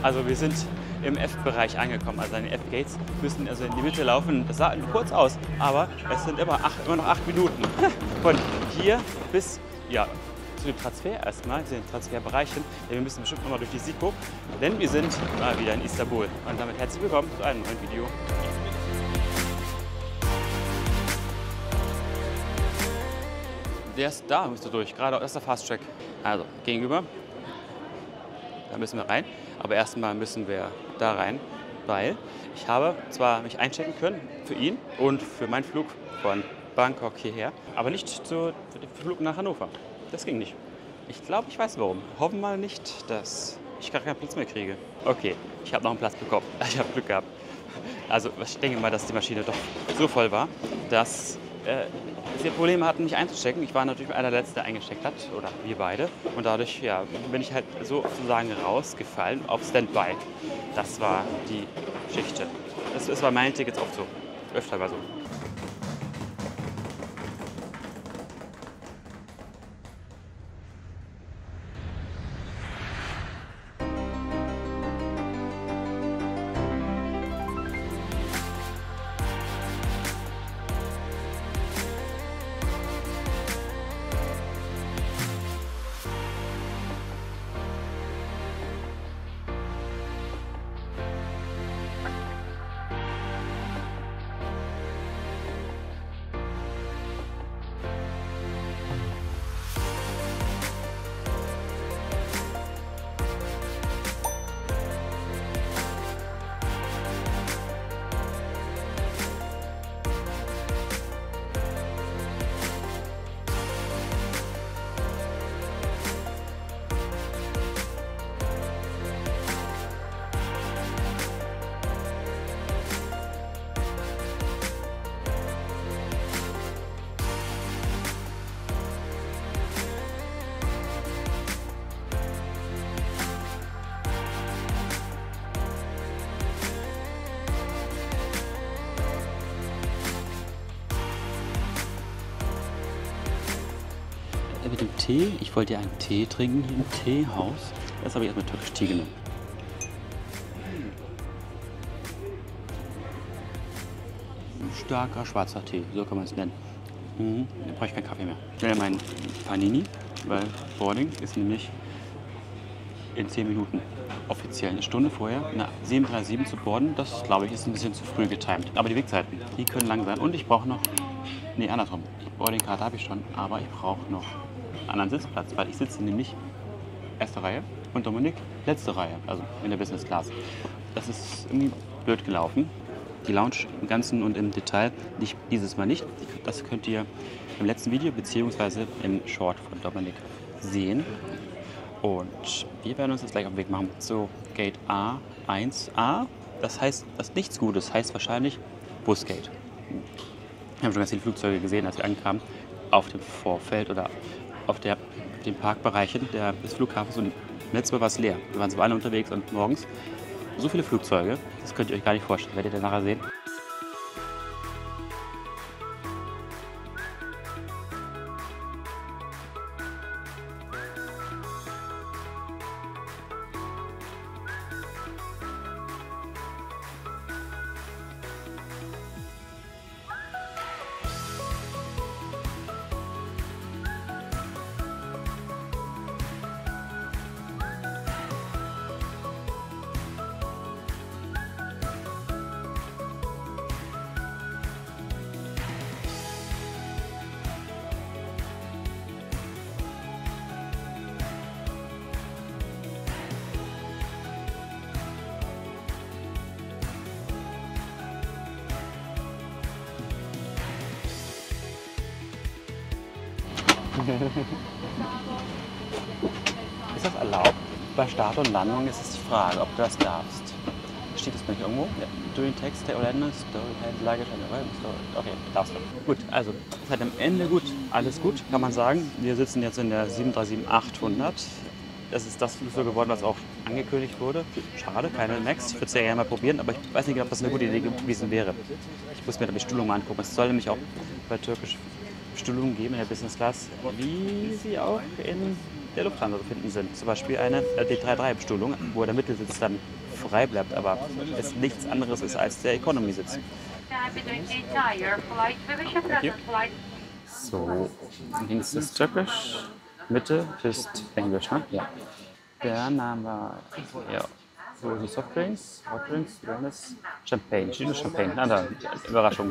Also wir sind im F-Bereich angekommen, also an den F-Gates, müssen also in die Mitte laufen. Das sah kurz aus, aber es sind immer noch 8 Minuten. Von hier bis, ja, zu dem Transfer erstmal, zu den Transferbereichen. Ja, wir müssen bestimmt nochmal durch die SIKO, denn wir sind mal wieder in Istanbul. Und damit herzlich willkommen zu einem neuen Video. Der ist da, müsst ihr durch, gerade, das ist der Fast Track. Also gegenüber, da müssen wir rein, aber erstmal müssen wir da rein, weil ich habe zwar mich einchecken können für ihn und für meinen Flug von Bangkok hierher, aber nicht für den Flug nach Hannover. Das ging nicht. Ich glaube, ich weiß warum. Hoffen wir mal nicht, dass ich gar keinen Platz mehr kriege. Okay, ich habe noch einen Platz bekommen. Ich habe Glück gehabt. Also ich denke mal, dass die Maschine doch so voll war, dass wir Probleme hatten, mich einzuchecken. Ich war natürlich einer der Letzte, der eingecheckt hat, oder wir beide. Und dadurch ja, bin ich halt sozusagen rausgefallen auf Standby. Das war die Geschichte. Das war mein Ticket oft so. Öfter war so. Mit dem Tee, ich wollte ja einen Tee trinken hier im Teehaus. Das habe ich erstmal türkisch Tee genommen. Ein starker schwarzer Tee, so kann man es nennen. Da brauche ich keinen Kaffee mehr. Ich will ja meinen Panini, weil Boarding ist nämlich in 10 Minuten. Offiziell eine Stunde vorher, eine 737 zu boarden, das glaube ich ist ein bisschen zu früh getimt. Aber die Wegzeiten, die können lang sein. Und ich brauche noch, nee andersrum, die Boardingkarte habe ich schon, aber ich brauche noch einen anderen Sitzplatz, weil ich sitze nämlich erste Reihe und Dominik letzte Reihe, also in der Business Class. Das ist irgendwie blöd gelaufen. Die Lounge im Ganzen und im Detail nicht, dieses Mal nicht. Das könnt ihr im letzten Video bzw. im Short von Dominik sehen. Und wir werden uns jetzt gleich auf den Weg machen zu Gate A1A. Das heißt, das nichts Gutes, heißt wahrscheinlich Busgate. Wir haben schon ganz viele Flugzeuge gesehen, als wir ankamen, auf dem Vorfeld oder auf den Parkbereichen des Flughafens. Und letztes Mal war es leer. Wir waren so alle unterwegs und morgens so viele Flugzeuge, das könnt ihr euch gar nicht vorstellen. Werdet ihr nachher sehen. Ist das erlaubt? Bei Start und Landung ist es die Frage, ob du das darfst. Steht das nicht irgendwo? Ja. During text, stay or land, story, hand, luggage, and arrival, story. Okay, darfst du. Gut, also, es hat am Ende gut, alles gut, kann man sagen. Wir sitzen jetzt in der 737-800. Das ist das Flugzeug geworden, was auch angekündigt wurde. Schade, keine Max. Ich würde es ja gerne mal probieren, aber ich weiß nicht, ob das eine gute Idee gewesen wäre. Ich muss mir da die Bestuhlung mal angucken. Es soll nämlich auch bei Türkisch Bestuhlungen geben in der Business Class, wie sie auch in der Lufthansa zu finden sind. Zum Beispiel eine D33-Bestuhlung, wo der Mittelsitz dann frei bleibt, aber es nichts anderes ist als der Economy-Sitz. So, links ist Türkisch, Mitte ist Englisch, ne? Ja. Dann haben wir, ja, so die Softdrinks, Hotdrinks, Wellness, Champagne, steht nur Champagne, na da, Überraschung.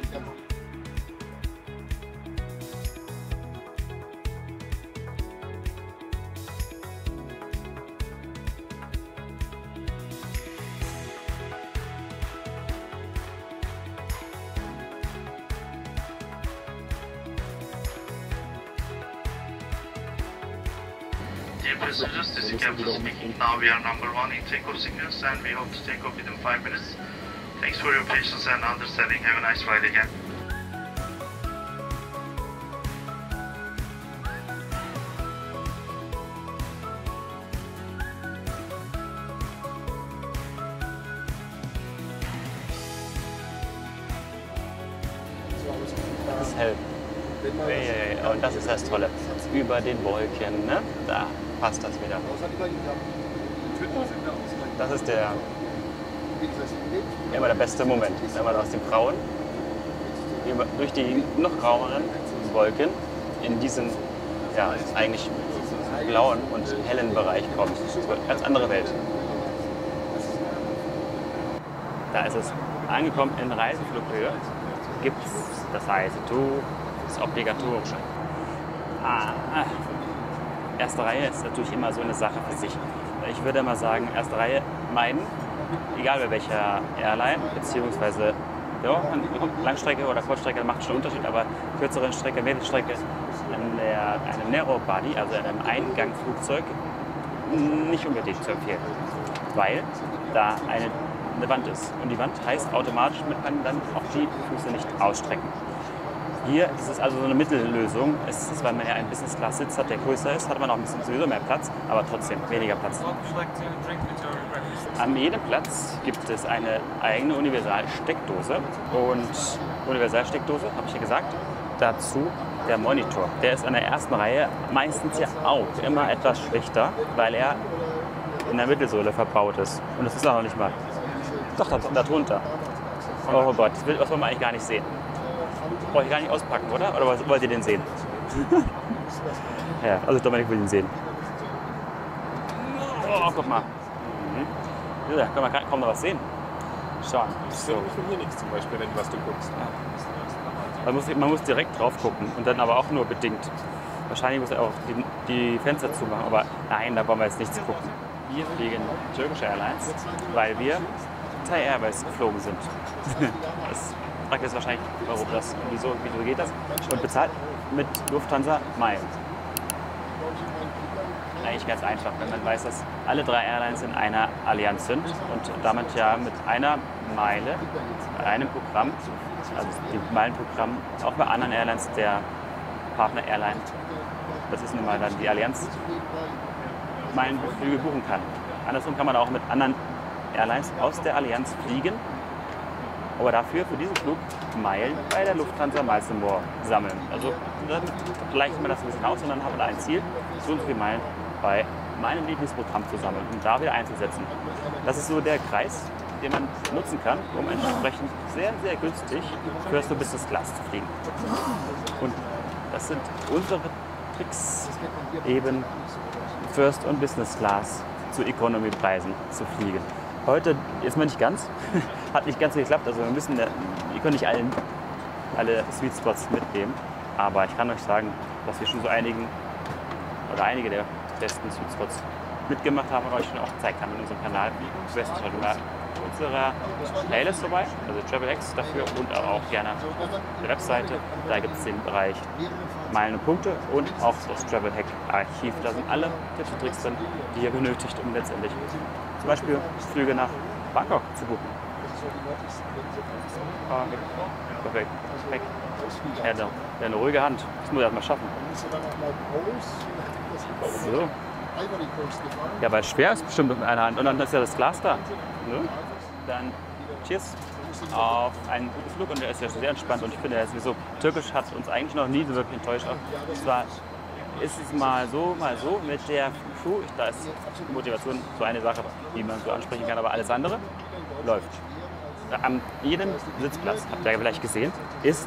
Dear passengers, this is Captain speaking. Now we are number 1 in takeoff signals and we hope to take off within 5 minutes. Thanks for your patience and understanding. Have a nice flight again. Das ist hell. Und das ist das Tolle. Über den Wolken, ne? Da passt das wieder. Das ist immer der beste Moment, wenn man aus dem Grauen durch die noch graueren Wolken in diesen ja, eigentlich blauen und hellen Bereich kommt. Das ist eine ganz andere Welt. Da ist es angekommen in Reiseflughöhe. Gibt es das Reisetuch, das obligatorische. Erste Reihe ist natürlich immer so eine Sache für sich. Ich würde mal sagen, erste Reihe meiden, egal bei welcher Airline, beziehungsweise ja, Langstrecke oder Kurzstrecke macht schon einen Unterschied, aber kürzere Strecke, Mittelstrecke in einem Narrow Body, also in einem Eingangflugzeug, nicht unbedingt zu empfehlen, weil da eine Wand ist. Und die Wand heißt automatisch, man kann dann auch die Füße nicht ausstrecken. Hier ist es also so eine Mittellösung. Es ist, weil man ja einen Business-Class-Sitz hat, der größer ist, hat man auch ein bisschen sowieso mehr Platz, aber trotzdem weniger Platz. An jedem Platz gibt es eine eigene Universalsteckdose. Und Universalsteckdose, habe ich ja gesagt, dazu der Monitor. Der ist an der ersten Reihe meistens ja auch immer etwas schlechter, weil er in der Mittelsohle verbaut ist. Und das ist auch noch nicht mal. Doch, darunter. Oh Gott, das wollen wir eigentlich gar nicht sehen. Brauche ich gar nicht auspacken, oder? Oder wollt ihr den sehen? Ja, also Dominik will ihn sehen. Oh, guck mal. Ja, kann man kaum noch was sehen. Schauen. So. Ich von hier nichts zum Beispiel, wenn was du guckst. Man muss direkt drauf gucken und dann aber auch nur bedingt. Wahrscheinlich muss er auch die Fenster zumachen, aber nein, da wollen wir jetzt nichts gucken. Wir fliegen Turkish Airlines, weil wir Thai Airways geflogen sind. Das fragt jetzt wahrscheinlich, warum das, wieso geht das? Und bezahlt mit Lufthansa Meilen. Eigentlich ganz einfach, wenn man weiß, dass alle 3 Airlines in einer Allianz sind und damit ja mit einer Meile, bei einem Programm, also dem Meilenprogramm, auch bei anderen Airlines der Partner Airline, das ist nun mal dann die Allianz, Meilenflüge buchen kann. Andersrum kann man auch mit anderen Airlines aus der Allianz fliegen, aber dafür für diesen Flug Meilen bei der Lufthansa Miles & More sammeln. Also dann gleicht man das ein bisschen aus und dann hat man ein Ziel, so und so viele Meilen bei meinem Lieblingsprogramm zu sammeln und da wieder einzusetzen. Das ist so der Kreis, den man nutzen kann, um entsprechend sehr, sehr günstig First und Business Class zu fliegen. Und das sind unsere Tricks, eben First und Business Class zu Economy-Preisen zu fliegen. Heute ist man nicht ganz, hat nicht ganz so geklappt, also wir können nicht alle Sweet Spots mitnehmen, aber ich kann euch sagen, dass wir schon so einige der besten Sweet Spots mitgemacht haben und euch schon auch gezeigt haben in unserem Kanal. Am besten schaut mal unserer Playlist vorbei, also TravelX dafür und auch gerne auf der Webseite. Da gibt es den Bereich Meilen und Punkte und auch das Travel Hack Archiv. Da sind alle Tipps und Tricks drin, die ihr benötigt, um letztendlich zum Beispiel Flüge nach Bangkok zu buchen. Perfekt. Er hat eine ruhige Hand. Das muss er erstmal schaffen. So. Ja, weil schwer ist bestimmt mit einer Hand. Und dann ist ja das Glas da. Ne? Dann cheers auf einen guten Flug. Und der ist ja sehr entspannt. Und ich finde, er ist sowieso türkisch, hat uns eigentlich noch nie so wirklich enttäuscht. Es war ist es mal so mit der Crew. Da ist Motivation so eine Sache, die man so ansprechen kann, aber alles andere läuft. An jedem Sitzplatz, habt ihr ja vielleicht gesehen, ist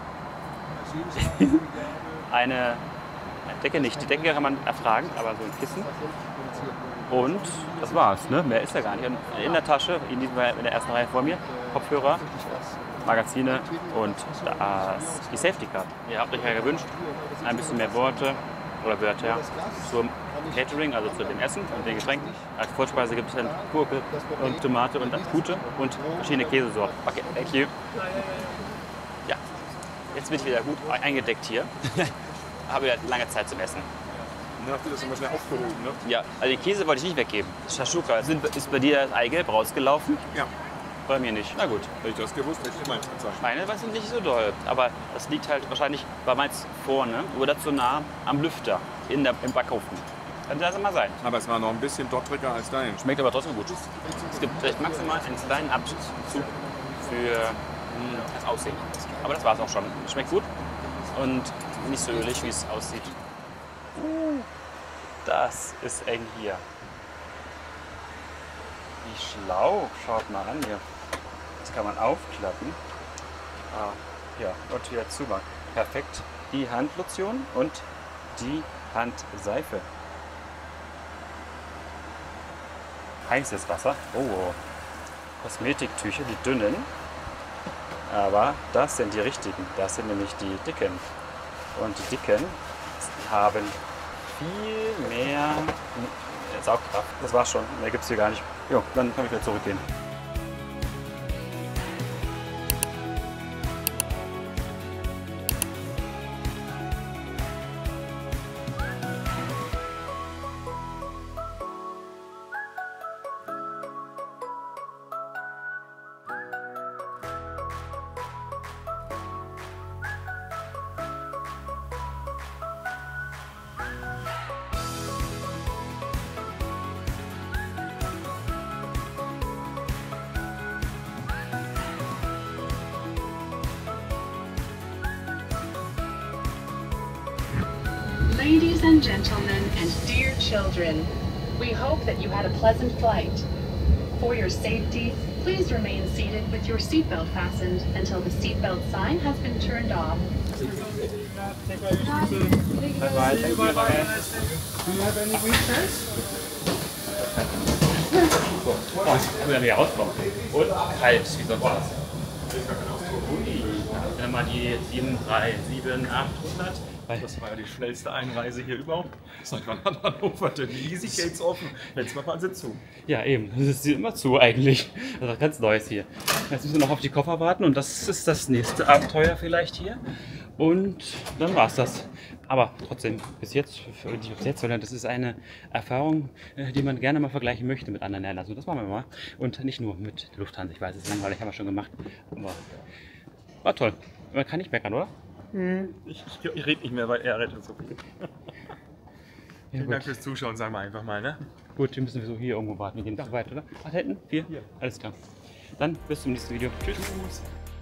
eine Decke nicht. Die Decke kann man erfragen, aber so ein Kissen. Und das war's, ne? Mehr ist ja gar nicht. Und in der Tasche, in diesem Fall in der ersten Reihe vor mir, Kopfhörer, Magazine und die Safety Card. Ihr habt euch ja gewünscht, ein bisschen mehr Worte oder Wörter zum Catering, also zu dem Essen und den Getränken. Als Vorspeise gibt es dann Gurke und Tomate und Pute und verschiedene Käsesorten. Okay, thank you. Ja, jetzt bin ich wieder gut eingedeckt hier. Habe ja lange Zeit zum Essen. Dann habt ihr das immer schnell aufgehoben, ne? Ja, also den Käse wollte ich nicht weggeben. Shashuka. Ist bei dir das Eigelb rausgelaufen? Ja. Bei mir nicht. Na gut. Hätte ich das gewusst, hätte ich meins gezeigt. Meine sind nicht so doll. Aber das liegt halt wahrscheinlich bei meins vorne oder zu nah am Lüfter im Backofen. Könnte das immer sein. Aber es war noch ein bisschen dottriger als dein. Schmeckt aber trotzdem gut. Es gibt vielleicht maximal einen kleinen Abzug für das Aussehen. Aber das war es auch schon. Schmeckt gut und nicht so ölig, wie es aussieht. Das ist eng hier. Wie schlau. Schaut mal an hier. Das kann man aufklappen. Ja, und wieder zumachen. Perfekt. Die Handlotion und die Handseife. Heißes Wasser. Oh, Kosmetiktücher, die dünnen. Aber das sind die richtigen. Das sind nämlich die dicken. Und die dicken haben viel mehr Saugkraft. Das war's schon. Mehr gibt's hier gar nicht. Jo, dann kann ich wieder zurückgehen. Ladies and gentlemen and dear children, we hope that you had a pleasant flight. For your safety, please remain seated with your seatbelt fastened until the seatbelt sign has been turned off. Bye-bye. Thank you. Bye-bye. Do you have any wheelchairs? Oh, wieder rauskommen. Und kalt, wie sonst was. Ui, wenn mal die 737, 800. Das war ja die schnellste Einreise hier überhaupt. Seit wann hat Hannover denn die Easy Gates offen? Letztes Mal waren sie zu. Ja, eben. Das ist immer zu eigentlich. Das ist ganz Neues hier. Jetzt müssen wir noch auf die Koffer warten und das ist das nächste Abenteuer vielleicht hier. Und dann war's das. Aber trotzdem, bis jetzt, nicht bis jetzt, sondern das ist eine Erfahrung, die man gerne mal vergleichen möchte mit anderen Airlines. Und das machen wir mal. Und nicht nur mit der Lufthansa. Ich weiß, es ist langweilig, haben wir schon gemacht. Aber war toll. Man kann nicht meckern, oder? Ich rede nicht mehr, weil er redet so viel. Vielen gut. Dank fürs Zuschauen, sagen wir einfach mal, ne? Gut, wir müssen so hier irgendwo warten. Wir gehen nicht so weit, oder? Ach, da hinten? Hier? Hier. Alles klar. Dann bis zum nächsten Video. Tschüss. Tschüss.